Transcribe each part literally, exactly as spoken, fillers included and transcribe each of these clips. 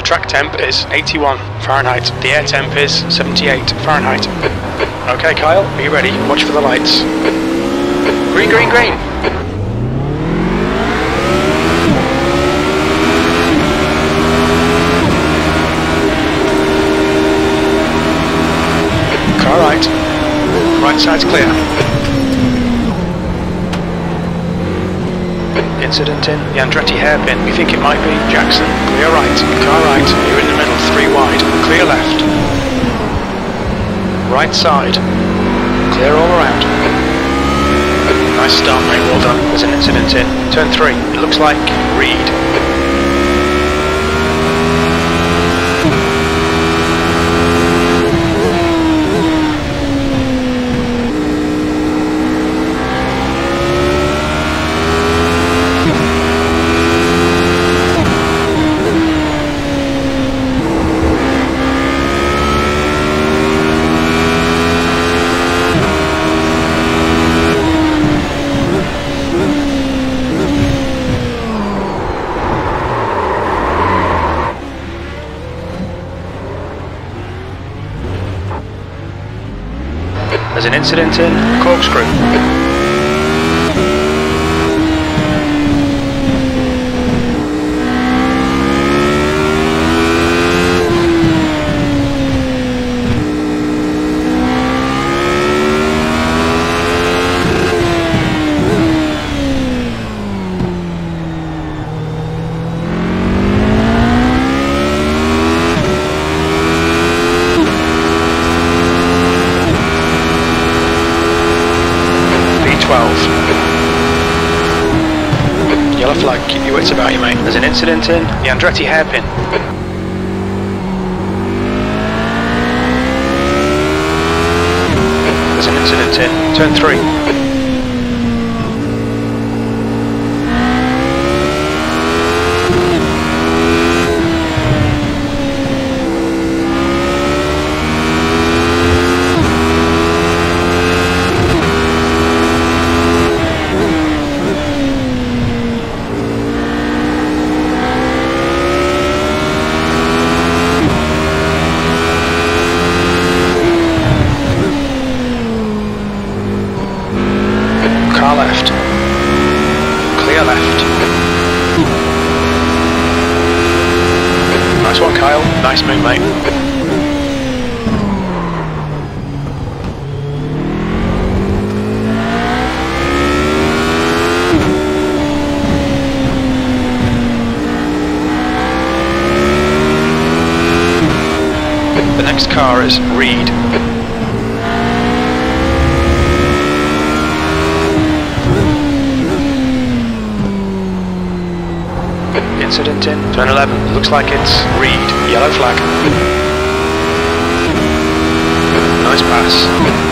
track temp is eighty-one Fahrenheit. The air temp is seventy-eight Fahrenheit. Okay, Kyle, are you ready? Watch for the lights. Green, green, green. Car right. Right side's clear. Incident in the Andretti hairpin. We think it might be Jackson. Clear right. Car right. You're in the middle. Three wide. Clear left. Right side. Clear all around. Nice start, mate. Well done. There's an incident in turn three. It looks like Reed. There's an incident in Corkscrew. Yellow flag, keep your wits about you, mate. There's an incident in the Andretti hairpin. There's an incident in turn three. Car left. Clear left. Nice one, Kyle. Nice move, mate. The next car is Reed. Incident in turn eleven. Looks like it's Reed. Yellow flag. Nice pass.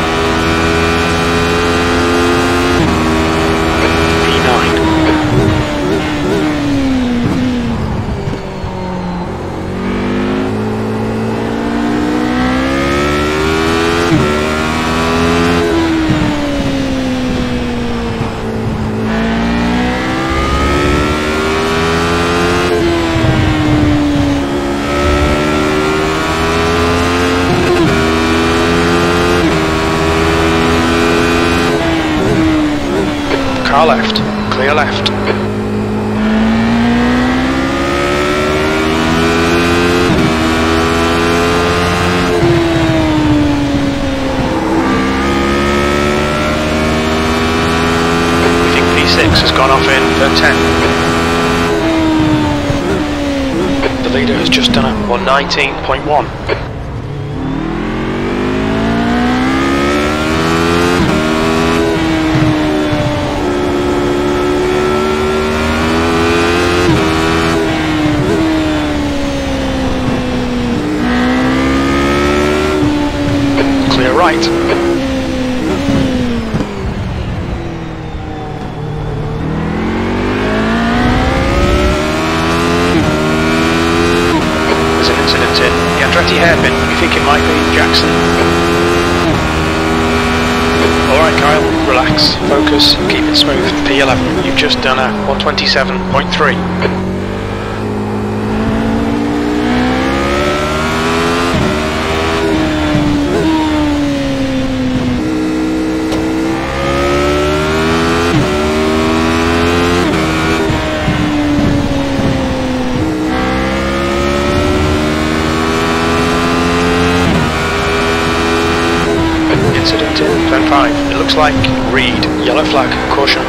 P nine. Car left, clear left. We think P six has gone off in turn ten. The leader has just done a one nineteen point one. Right. There's an incident in the Andretti hairpin. We think it might be Jackson. Alright, Kyle, relax, focus, keep it smooth. P eleven, you've just done a one twenty-seven point three. five. It looks like Reed. Yellow flag. Caution.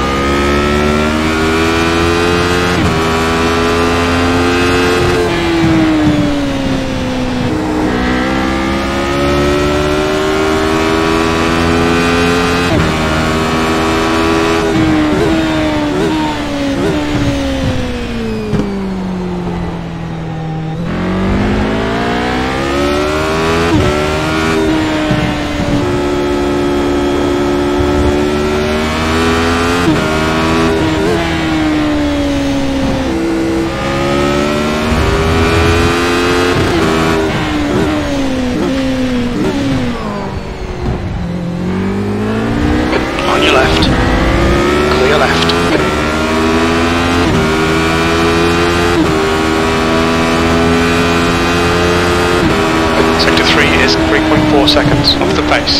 Seconds off the pace.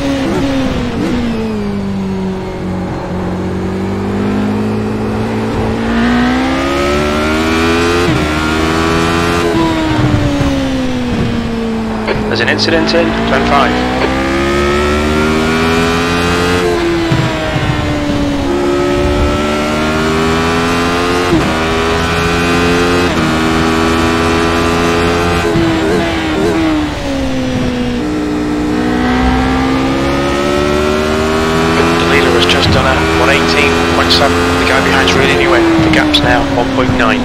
There's an incident in turn five. one eighteen point seven, the guy behind's reeling you in, the gap's now one point nine.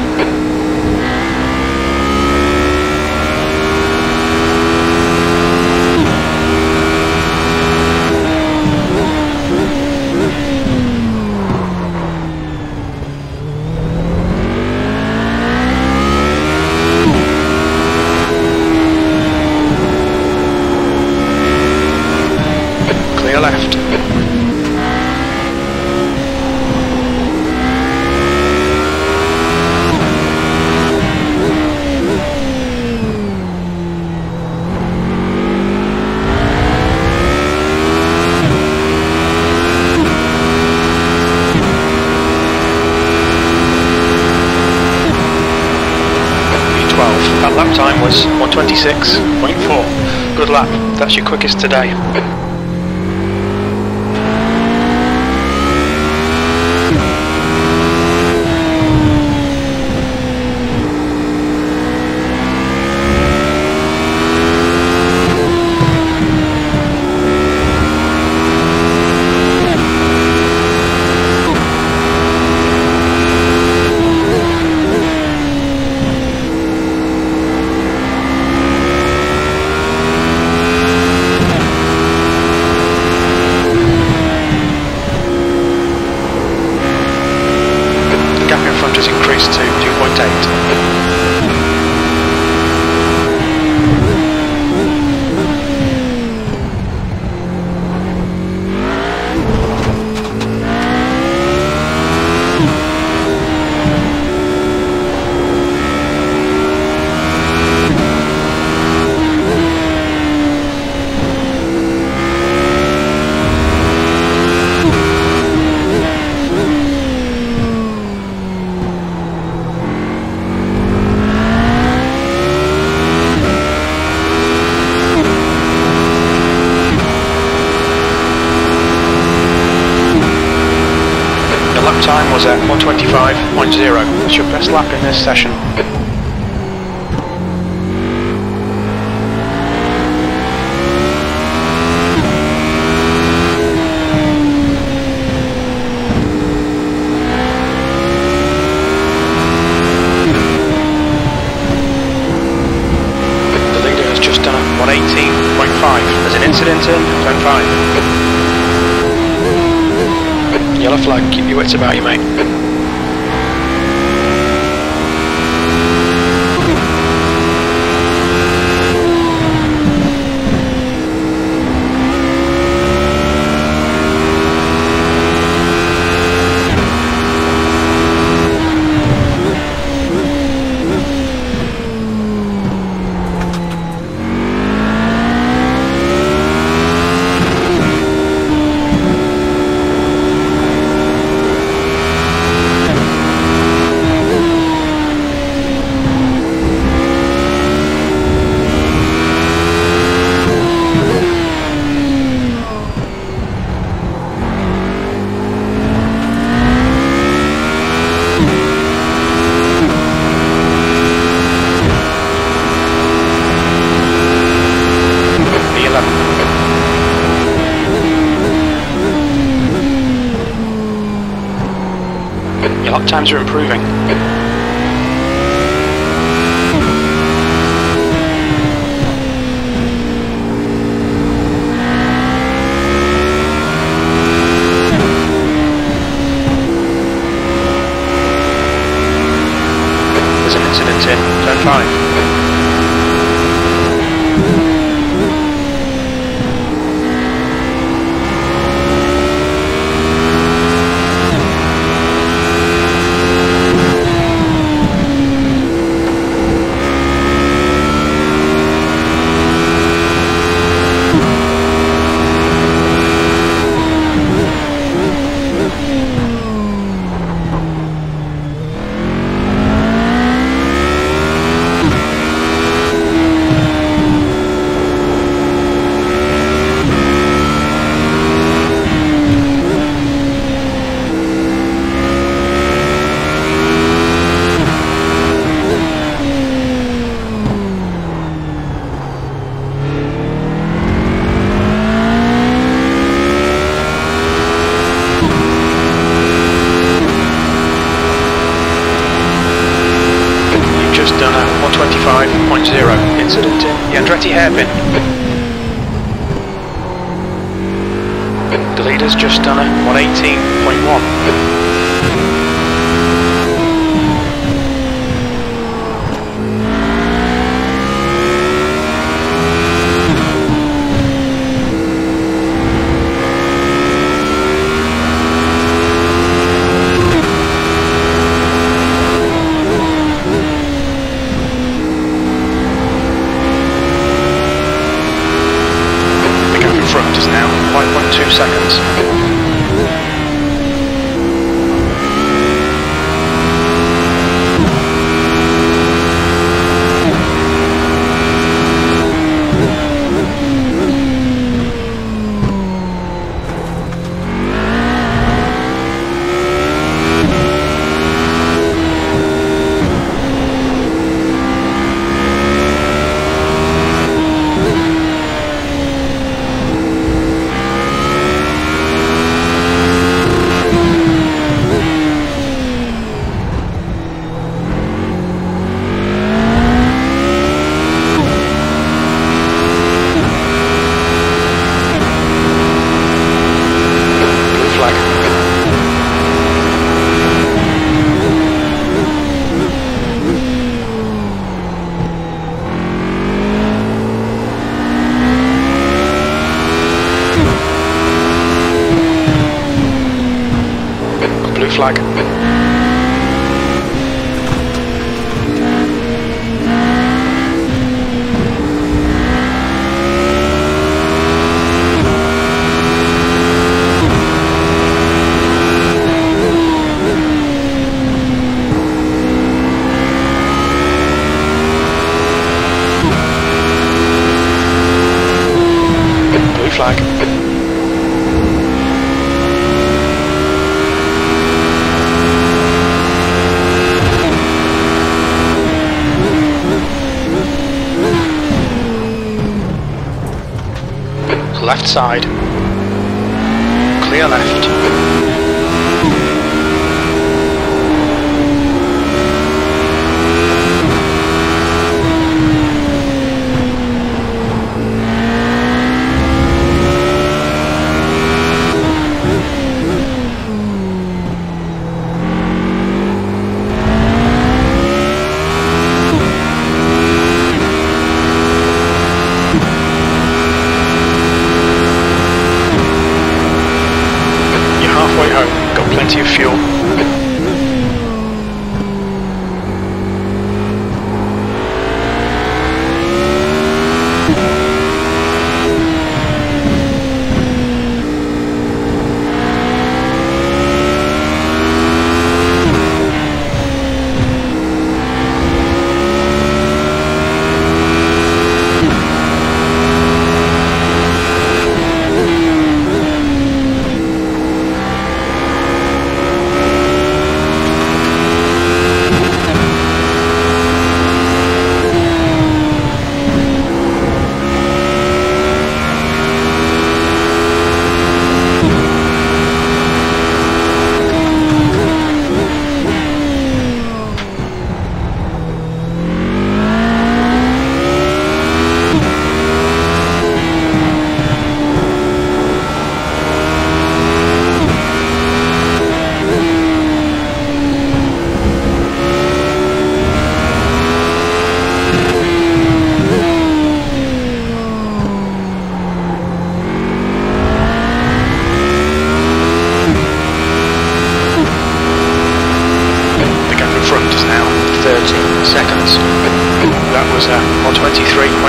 Clear left. That lap time was one twenty-six point four. Good lap, that's your quickest today. Has increased to two point eight. Time was at one twenty-five point zero. It's your best lap in this session. The leader has just done a one eighteen point five. There's an incident in turn five. Yellow flag, keep your wits about you, mate. Your lap times are improving. There's an incident in turn five. one twenty-five point zero incident in the Andretti hairpin. The leader's just done a one eighteen point one. five point two seconds. Blue flag. Blue flag. Left side. Clear left. Halfway home, got plenty of fuel.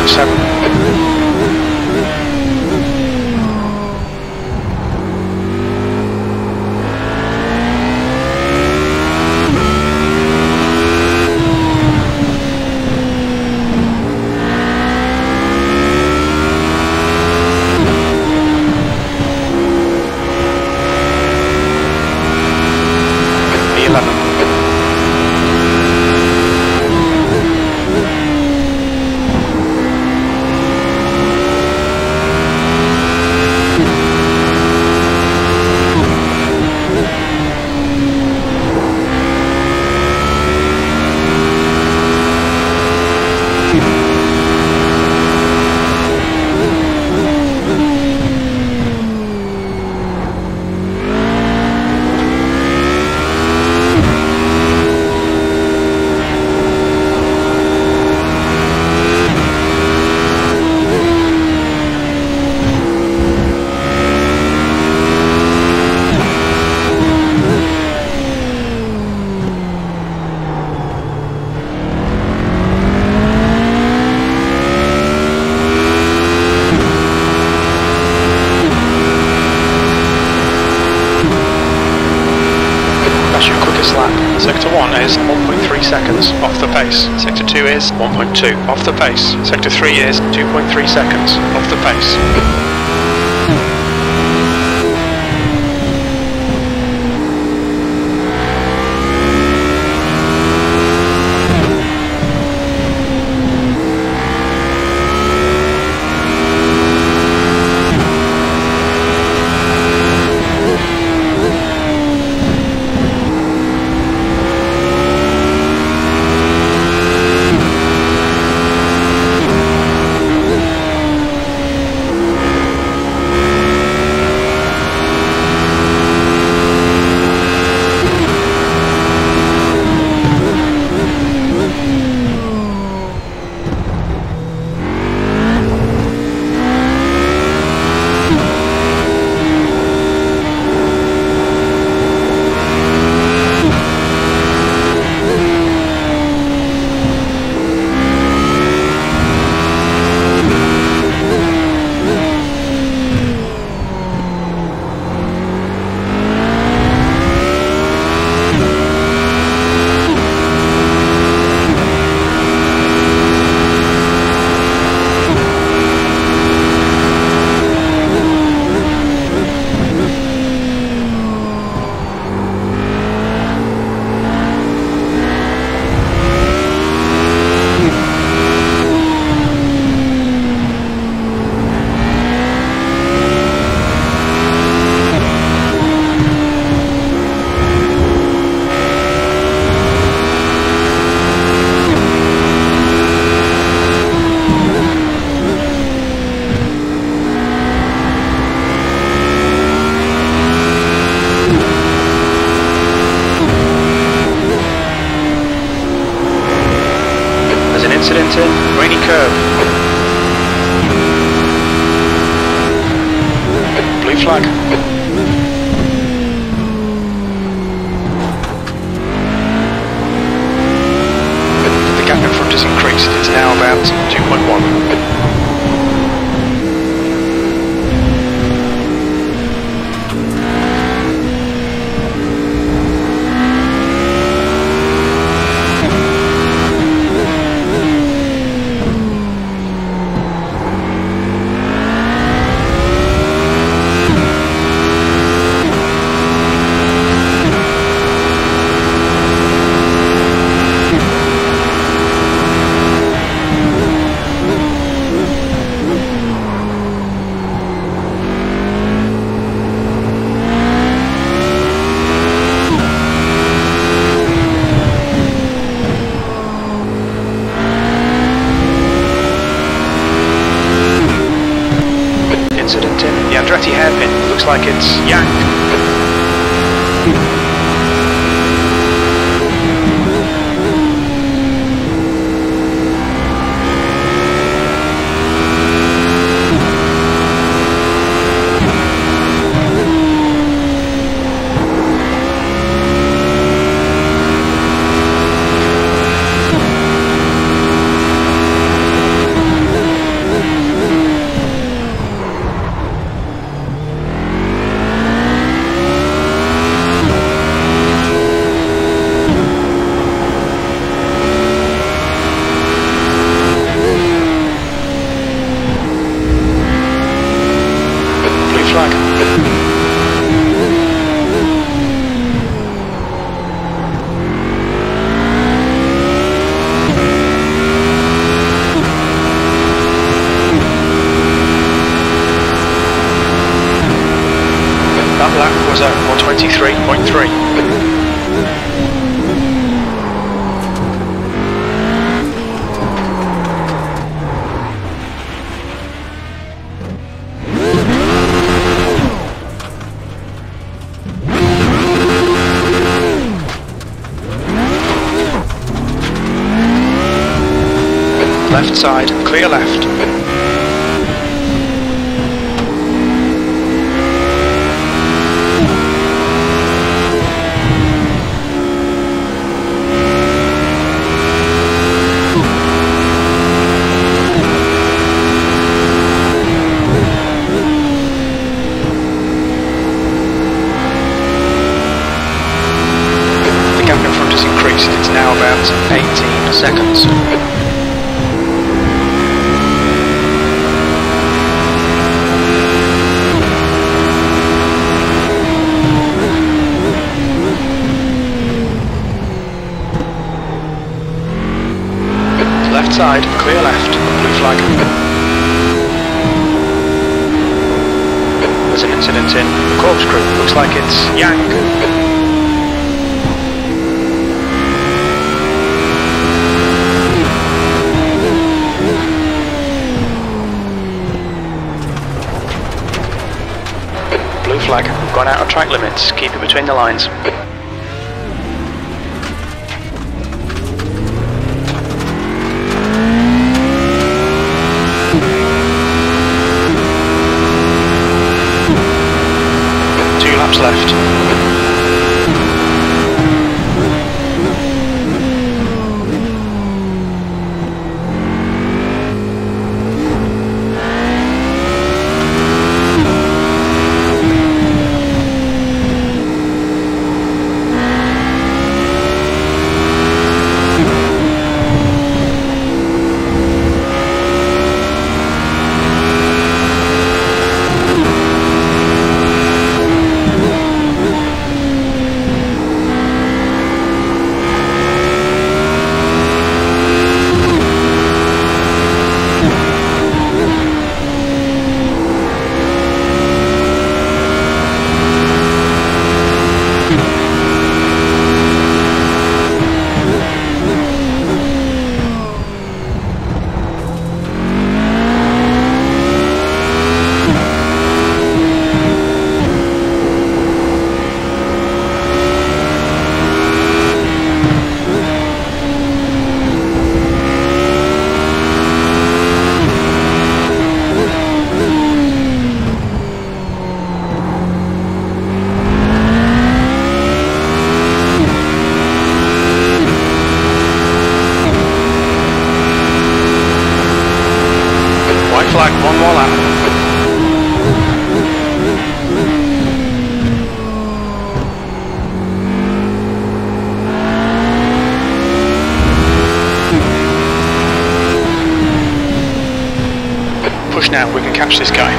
seven. Sector one is one point three seconds off the pace. Sector two is one point two off the pace. Sector three is two point three seconds off the pace. Incident in Rainy Curve. Blue flag. The gap in front has increased. It's now about two point one. The Andretti hairpin looks like it's yanked. was at one twenty-three point three. Left side, clear left. The gap in front has increased, it's now about eighteen seconds. Left side, clear left, blue flag. There's an incident in the corkscrew, looks like it's Yang. Blue flag, gone out of track limits, keep it between the lines. Left. Flag, one more lap. Push now, we can catch this guy.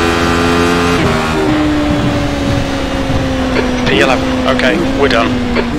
P eleven, okay, we're done.